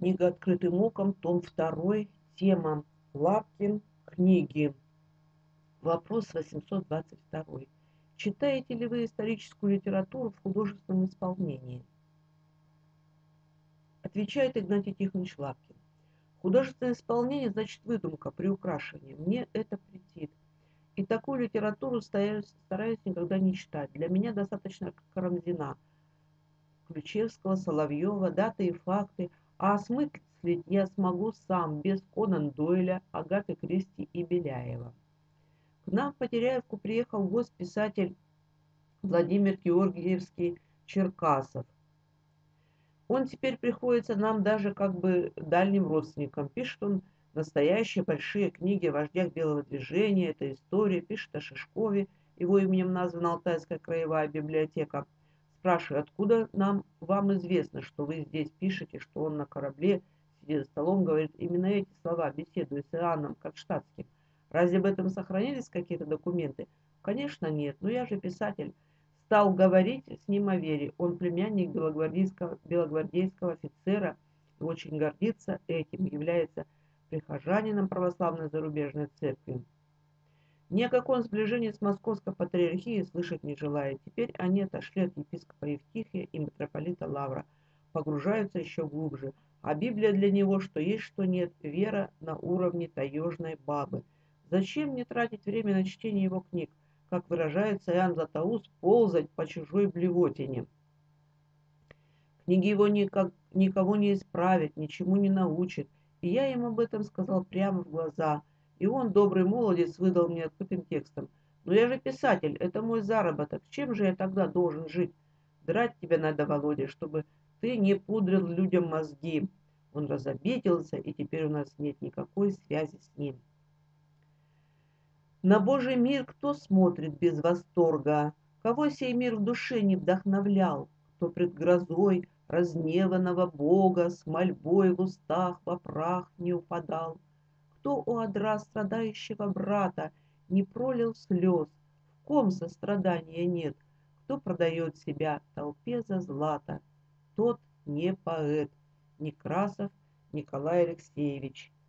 Книга «Открытым оком», том 2, тема Лапкин, книги. Вопрос 822. Читаете ли вы историческую литературу в художественном исполнении? Отвечает Игнатий Тихонович Лапкин. Художественное исполнение значит выдумка, приукрашение. Мне это претит. И такую литературу стараюсь никогда не читать. Для меня достаточно Карамзина, Ключевского, Соловьева, даты и факты, а осмыслить я смогу сам, без Конан Дойля, Агаты Кристи и Беляева. К нам в Потеряевку приехал гость писатель Владимир Георгиевский Черкасов. Он теперь приходится нам даже как бы дальним родственникам. Пишет он настоящие большие книги о вождях белого движения, это история, пишет о Шишкове, его именем названа Алтайская краевая библиотека. Спрашиваю, откуда вам известно, что вы здесь пишете, что он на корабле, сидя за столом, говорит именно эти слова, беседуя с Иоанном Кронштадтским. Разве об этом сохранились какие-то документы? Конечно, нет, но я же писатель. Стал говорить с ним о вере. Он племянник белогвардейского офицера и очень гордится этим, является прихожанином православной зарубежной церкви. Ни о каком сближении с московской патриархией слышать не желает. Теперь они отошли от епископа Евтихия и митрополита Лавра, погружаются еще глубже. А Библия для него, что есть, что нет, вера на уровне таежной бабы. Зачем мне тратить время на чтение его книг? Как выражается Иоанн Златоуст, ползать по чужой блевотине. Книги его никого не исправят, ничему не научат. И я им об этом сказал прямо в глаза. И он, добрый молодец, выдал мне открытым текстом. Но я же писатель, это мой заработок. Чем же я тогда должен жить? Драть тебя надо, Володя, чтобы ты не пудрил людям мозги. Он разобиделся, и теперь у нас нет никакой связи с ним. На Божий мир кто смотрит без восторга? Кого сей мир в душе не вдохновлял? Кто пред грозой разгневанного Бога с мольбой в устах во прах не упадал? Кто у одра страдающего брата не пролил слез? В ком сострадания нет? Кто продает себя толпе за злато? Тот не поэт. Некрасов Николай Алексеевич.